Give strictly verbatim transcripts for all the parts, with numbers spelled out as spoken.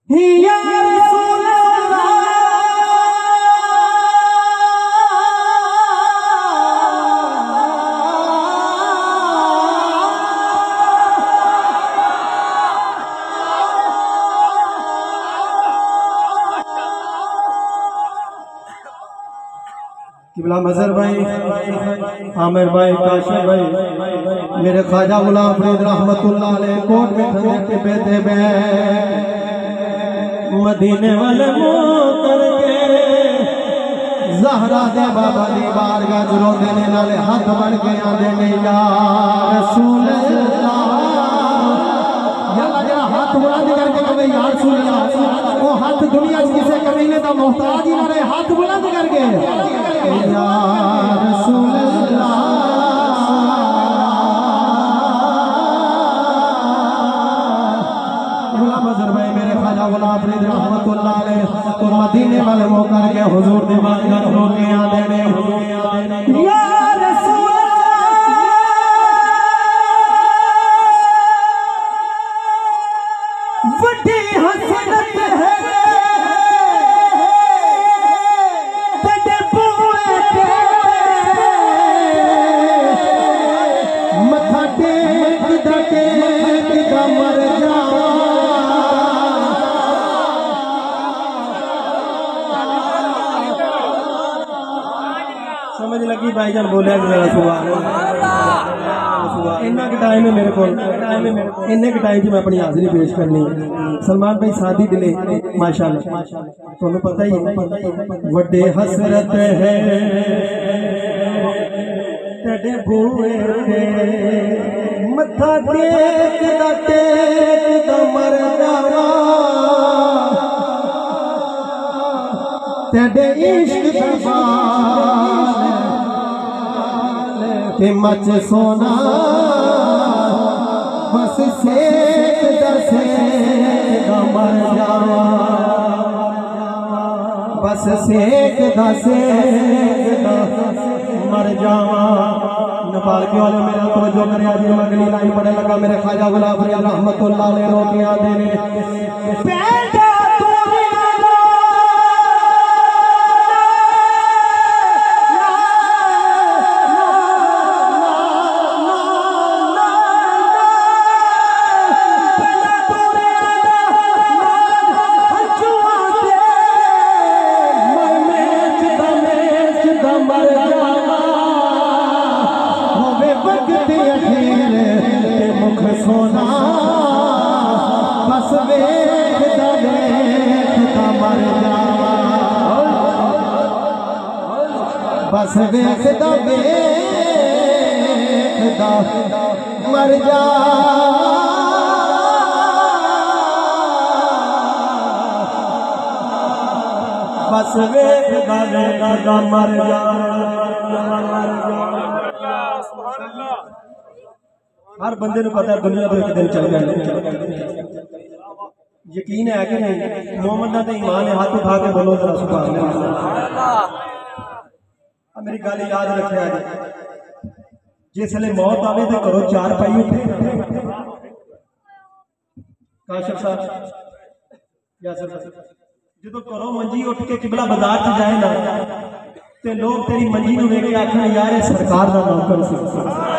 या रसूल अल्लाह किबला मजहर भाई, आमिर भाई, काशिफ भाई, मेरे ख्वाजा गुलाम फरीद रहमतुल्लाह अलैह कोट में ठंडे के बेते बे मदीने वाले मुंह करके ज़हरा दे बाबा दी बारगाह च रोंदे ने नाले हाथ बन के आंदे ने या रसूल अल्लाह। यल्ला जरा हाथ बुलंद करके कहे या रसूल अल्लाह, वो हाथ दुनिया च किसे कमीने दा मोहताज ही ना रहे, हाथ बुलंद करके या रसूल अल्लाह। गुलाम अजहर भाई, मेरे ख्वाजा गुलाम फरीद रहमतुल्लाह अलैह तो मदीने वाले मुंह करके हुजूर दी बारगाह रो के आंदे ने या रसूल अल्लाह। वड्डी हसरत है तेरे बूए ते मथा टेक दा टेक दा मर जावा। समझ लगी भाईजान बोलिया मेरा सुभान इन्ना के टाइम है मेरे को, इन्ने के टाइम मैं अपनी हाजिरी पेश करनी है। सलमान भाई सादी दिले माशाल्लाह, तुहानू पता ही है वड्डे हसरत है तेरे बूए ते मथा टेक दा टेक दा मर जावा। तेरे इश्क दा बाल के मच सोना बस सेक दसे मर जावा, बस सेक दसे मर जावा। नेपाल के वाले मेरा तवज्जो करे, आज मैं अगली लाइन पढ़ने लगा। मेरे ख्वाजा गुलाम फरीद रहमतुल्लाह अलैह रो के आंदे ने सोना बस वेख दा वेख दा मर जावा, बस वेख दा वेख दा मर जावा, बस वेख दा वेख दा मर जावा। हर बंदे को पता है दुनिया तो एक दिन चल जाए, यकीन है कि नहीं? मोहम्मद तो ईमान है, हाथ उठा के बोलो जरा सुभान अल्लाह। मेरी गल याद रखिया जी, जिसले मौत आवे तो करो चार पाई उठे। काशिफ साहब जो करो मंजी उठ के किबला बाजार च जाए ना ते लोग तेरी मंजी नूं वेख के आखण यार सरकार दा नौकर सी।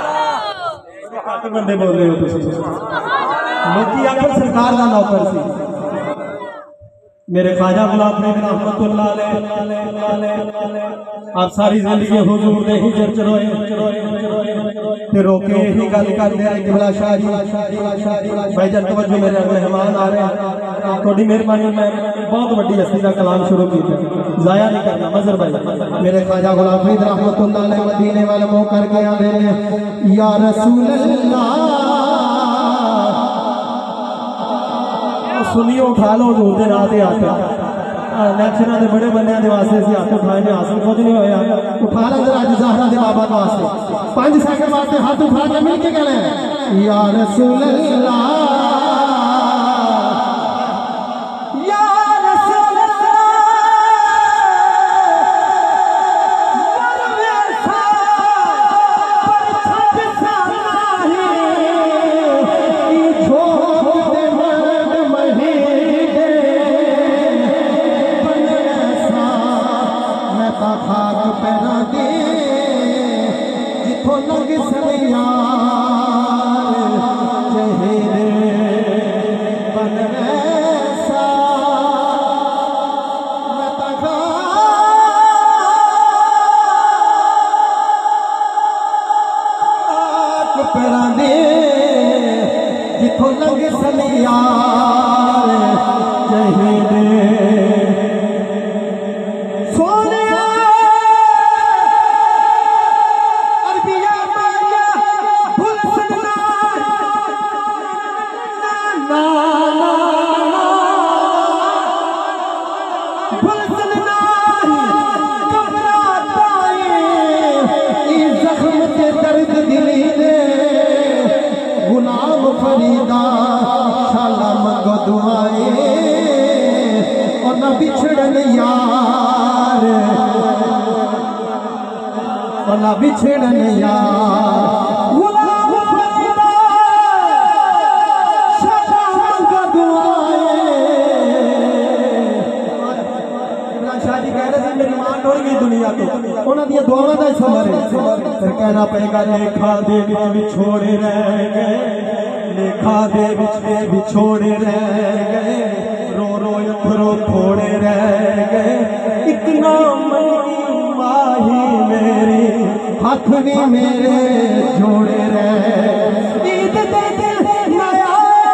बंदे बोल रहे हो लोग आखिर सरकार का नौकर सी। मेरे ख्वाजा गुलाम फरीद रहमतुल्लाह अलैह आप सारी जिंदगी हुजूर दे हिजर च रोए ते रोके यही गल करदे आए किबला शाह जी भाईजान तवज्जो, मेरे मेहमान आ रहे हैं, थोड़ी मेहरबानी मैं बहुत बड़ी हस्ती का कलाम शुरू किया, जाया नहीं करना। मजहर भाई, मेरे ख्वाजा गुलाम फरीद रहमतुल्लाह अलैह मदीने वाले मुंह करके आंदे ने या रसूल अल्लाह। सुनियो उठा लो हजूर दे राह ते आते इलेक्शन के बड़े बंदे वास्ते हाथ उठाए ने, हासिल कुछ नहीं होया। उठा लो जरा अज ज़हरा दे बाबा वास्ते पांच सेकंड वास्ते हाथ उठा के मिल के कहना या रसूल अल्लाह। दुआए और न बिछड़न यार और न बिछड़न यार दुनिया तो उन्होंने दुआवां दा सबर है फिर कहना पेगा लेखा दे विच विछोड़े रह गए लेखा दे विच विछोड़े रह गए रो रो अथरो थोड़े रह गए एक नाम माही मेरी हाथ भी मेरे जोड़े रह ईद दे दिल नया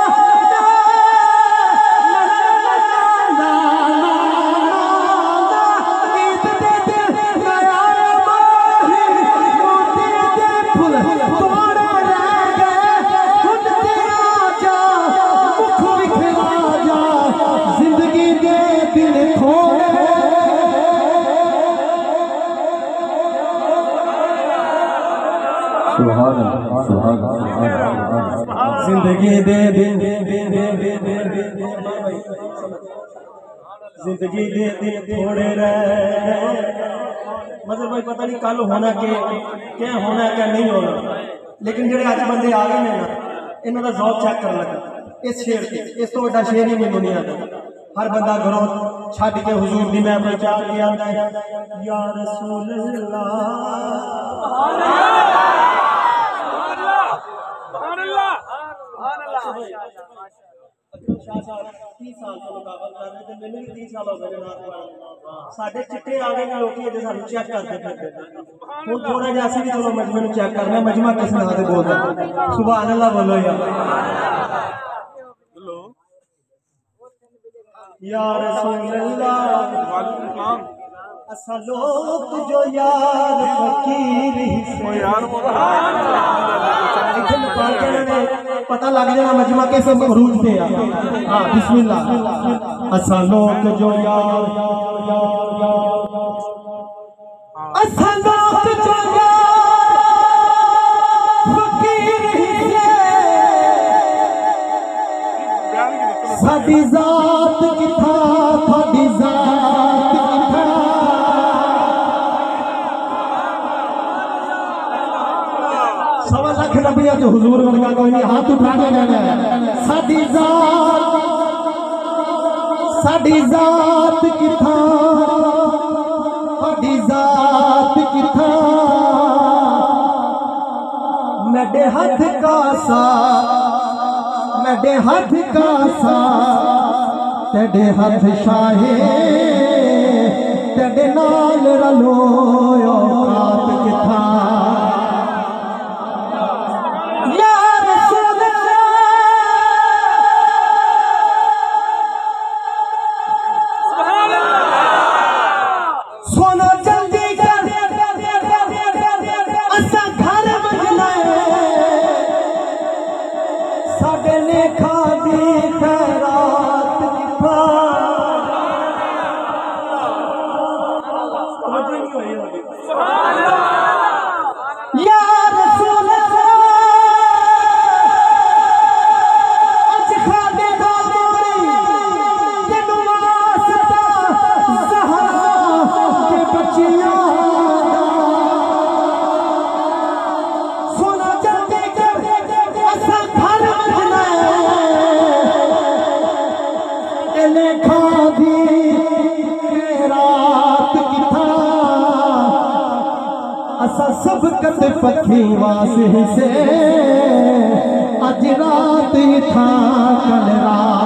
जिंदगी दे दे जिंदगी दे दे थोड़े रह मतलब भाई पता नहीं कल होना के क्या होना क्या नहीं होना लेकिन जेडे अज बंदे आ गए हैं ना इन्हों का जॉब चेक कर लगा इस शेर से इस तो वड्डा शेर ही मैनूं नहीं आता हर बंदा घरों छड्ड के हुजूर दी महफिल च आके आंदा है या रसूल अल्लाह साढ़े चिट्टे आ गए लोग चेक करते फिरते हूँ थोड़ा जिहा असीं भी चलो मजमे नूं चेक करना मजमा किस नाम से बोलदा सुभान अल्लाह बोलो यार या रसूल अल्लाह असा लोग जो यार फकीर से यार पता लग जाना मजमा कैसे मरूज थे हाँ बिस्मिल्लाह असा लोग जो यार असा लोग जो यार फकीर से साडी जात किथा थाडी जात किथा सवा लाख नबिया जो हुजूर वर्गा कोई नहीं हाथ उठा के कहना है साडी जात साडी जात किथा साडी जात किथा मेरे हाथ का सा मेरे हाथ का सा तेरे हाथ शाहे तेरे नाल रलो औकात किथा सब कत पखी वास से अज रात था कल रात